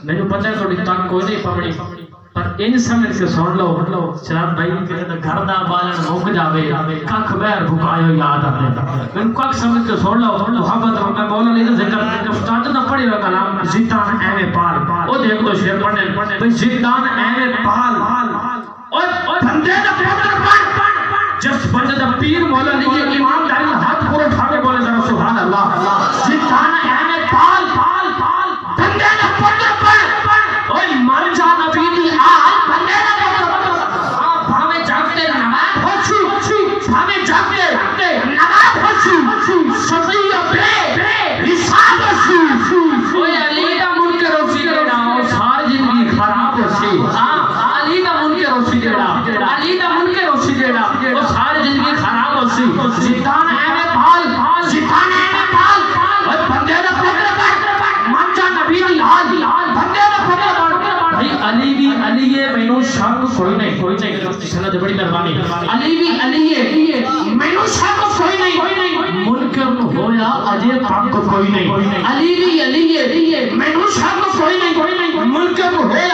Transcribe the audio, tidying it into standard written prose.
نہیں پتہ ہے تھوڑی تک کوئی نہیں پکڑی پر ان سمجھ کے سن لو شراب بھائی کہ گھر دا بالن مک جاوے ککھ بہر بھکایو یاد آتے ان ککھ سمجھ کے سن لو محمد میں مولا علی کا ذکر استاد نہ پڑھی ہوا کلام زیدان ایویں پال او دیکھ تو شعر پڑھنے بھئی زیدان ایویں پال اور بندے دا پتر پڑھ جس بندے دا پیر مولا علی کے امام داری ہاتھ کو اٹھا کے بولے ذرا سبحان اللہ زیدان ایویں پال بندے دا پتر پڑھ اوے مر جا نبی دی آل بندے دا پتر بھاوے جاگتے نماز ہوچی بھاوے جاگتے نماز ہوچی صدی بے رسال ہوچی اوے علی دا منکر ہوچی دینا سار زندگی خراب ہوچی علی دا منکر ہوچی دینا علی دا منکر ہوچی دینا وہ سار زندگی خراب ہوچی زیدان ایویں پال زیدان ایویں پال اوے بندے دا پتر پڑھ من جا نبی دی آل بندے دا پتر بھائی علی بھی علی ہے مینوں شک کوئی نہیں سنت بڑی مہربانی علی بھی علی ہے مینوں شک کوئی نہیں منکر ہویا اجے پاک کوئی نہیں علی بھی علی ہے مینوں شک کوئی نہیں منکر ہویا